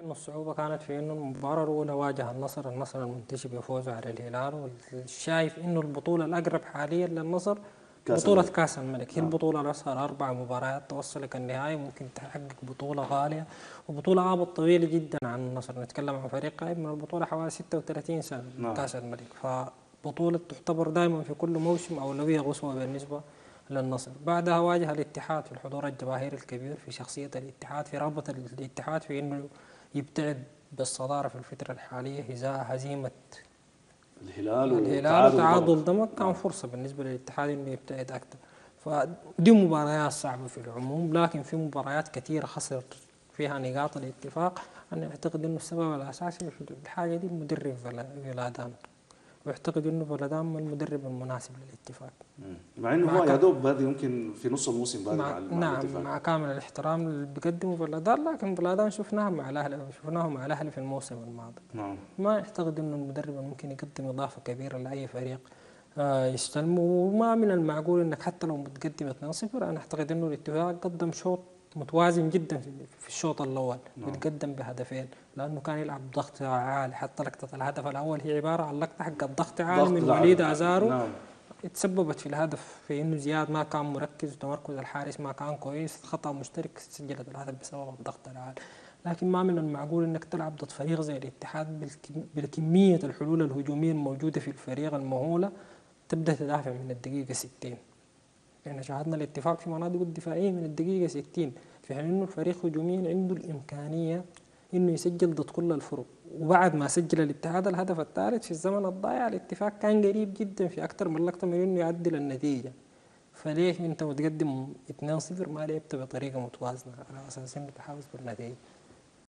إنه الصعوبة كانت في إنه المباراة الأولى واجه النصر المنتشي بفوزه على الهلال، والشايف إنه البطولة الأقرب حاليا للنصر كاس بطولة الملك. كأس الملك. هي نعم. البطولة الأصغر 4 مباريات توصلك النهائي، ممكن تحقق بطولة غالية وبطولة عابط طويلة جدا عن النصر. نتكلم عن فريق قريب من البطولة حوالي 36 سنة نعم. كأس الملك، فبطولة تعتبر دائما في كل موسم أولوية قصوى بالنسبة للنصر. بعدها واجه الاتحاد في الحضور الجماهيري الكبير، في شخصية الاتحاد، في رغبة الاتحاد في إنه يبتعد بالصدارة في الفترة الحالية إزاء هزيمة الهلال الهلال وتعادل وتعادل ضمك. دمك. كان نعم. فرصة بالنسبة للاتحاد إنه يبتعد أكثر. فدي مباريات صعبة في العموم، لكن في مباريات كثيرة خسر فيها نقاط الاتفاق. أنا أعتقد إنه السبب الأساسي في الحاجة دي المدرب فلادان، واعتقد انه فلادان ما المدرب المناسب للاتفاق. مع انه هو يا دوب بادي يمكن في نص الموسم بادي مع نعم، الاتفاق. مع كامل الاحترام اللي بيقدمه فلادان، لكن فلادان شفناه مع الاهلي في الموسم الماضي. نعم. ما اعتقد انه المدرب ممكن يقدم اضافه كبيره لاي فريق يستلمه. وما من المعقول انك حتى لو متقدم 2-0، انا اعتقد انه الاتفاق قدم شوط متوازن جدا في الشوط الاول. نعم. يتقدم بهدفين لانه كان يلعب ضغط عالي. حتى لقطه الهدف الاول هي عباره عن لقطه حق الضغط عالي ضغط من وليد ازارو، نعم. تسببت في الهدف في انه زياد ما كان مركز وتمركز الحارس ما كان كويس، خطا مشترك سجلت الهدف بسبب الضغط العالي. لكن ما من المعقول انك تلعب ضد فريق زي الاتحاد بالكميه الحلول الهجوميه الموجوده في الفريق المهوله، تبدا تدافع من الدقيقه 60. يعني شاهدنا الاتفاق في مناطقه الدفاعيه من الدقيقه 60، في حين انه الفريق هجوميا عنده الامكانيه انه يسجل ضد كل الفرق. وبعد ما سجل الاتحاد الهدف الثالث في الزمن الضايع، الاتفاق كان قريب جدا في اكثر من لقطه من انه يعدل النتيجه. فليه انت متقدم 2-0 ما لعبت بطريقه متوازنه على اساس انه تحافظ بالنتيجه؟